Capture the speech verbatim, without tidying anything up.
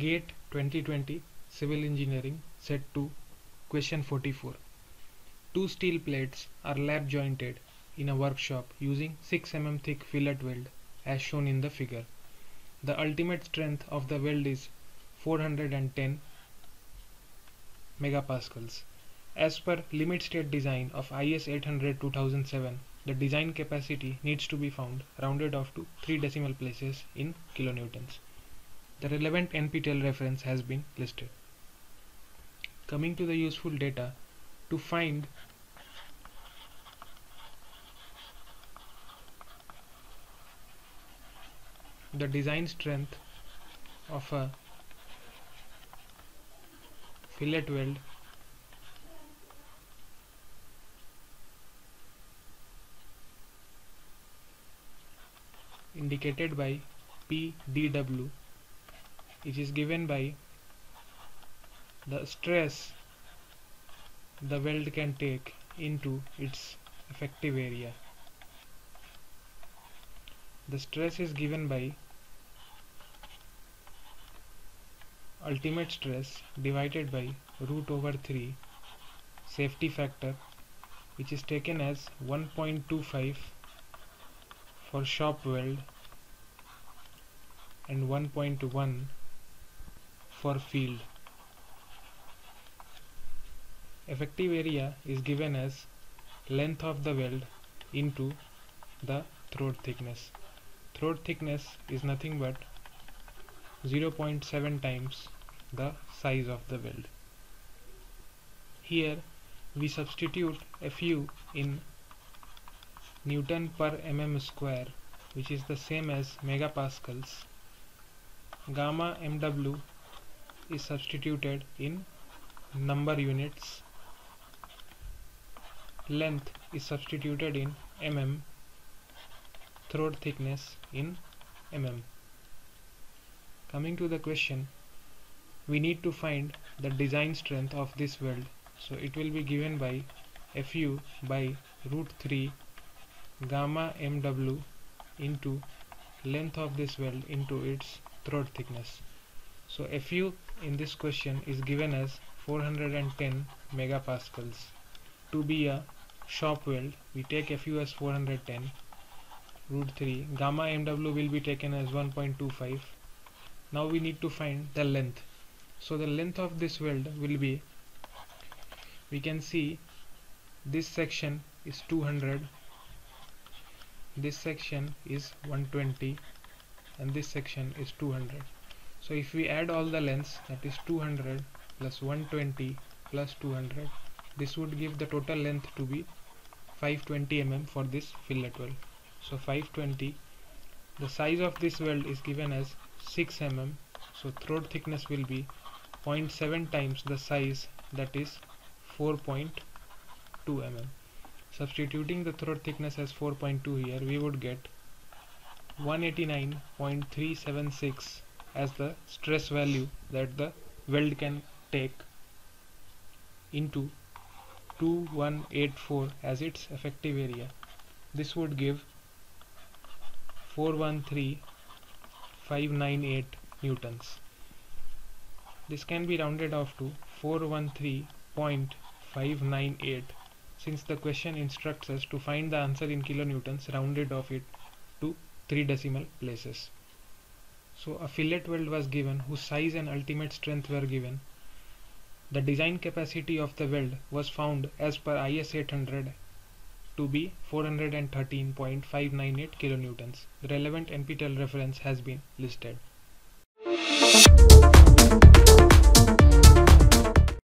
GATE twenty twenty Civil Engineering Set two Question forty-four. Two steel plates are lap jointed in a workshop using six millimeter thick fillet weld as shown in the figure. The ultimate strength of the weld is four hundred ten megapascals. As per limit state design of I S eight hundred two thousand seven, the design capacity needs to be found rounded off to three decimal places in kilonewtons. The relevant N P T E L reference has been listed. Coming to the useful data, to find the design strength of a fillet weld, indicated by P D W, which is given by the stress the weld can take into its effective area. The stress is given by ultimate stress divided by root over three safety factor, which is taken as one point two five for shop weld and one point one for field. Effective area is given as length of the weld into the throat thickness. Throat thickness is nothing but zero point seven times the size of the weld. Here we substitute F U in Newton per mm square, which is the same as megapascals. Gamma M W is substituted in number units. Length is substituted in mm. Throat thickness in mm. Coming to the question, we need to find the design strength of this weld. So it will be given by F U by root three gamma M W into length of this weld into its throat thickness. So F U in this question is given as four hundred ten megapascals. To be a shop weld, we take F U as four hundred ten, root three, gamma M W will be taken as one point two five. Now we need to find the length. So the length of this weld will be, we can see this section is two hundred, this section is one twenty, and this section is two hundred. So if we add all the lengths, that is two hundred plus one twenty plus two hundred, this would give the total length to be five hundred twenty millimeters for this fillet weld. So five hundred twenty, the size of this weld is given as six millimeters, so throat thickness will be zero point seven times the size, that is four point two millimeters. Substituting the throat thickness as four point two here, we would get one eighty-nine point three seven six as the stress value that the weld can take into two thousand one hundred eighty-four as its effective area. This would give four one three point five nine eight newtons. This can be rounded off to four one three point five nine eight, since the question instructs us to find the answer in kilonewtons, rounded off it to three decimal places. So a fillet weld was given whose size and ultimate strength were given. The design capacity of the weld was found as per I S eight hundred to be four hundred thirteen point five nine eight kilonewtons. The relevant N P T E L reference has been listed.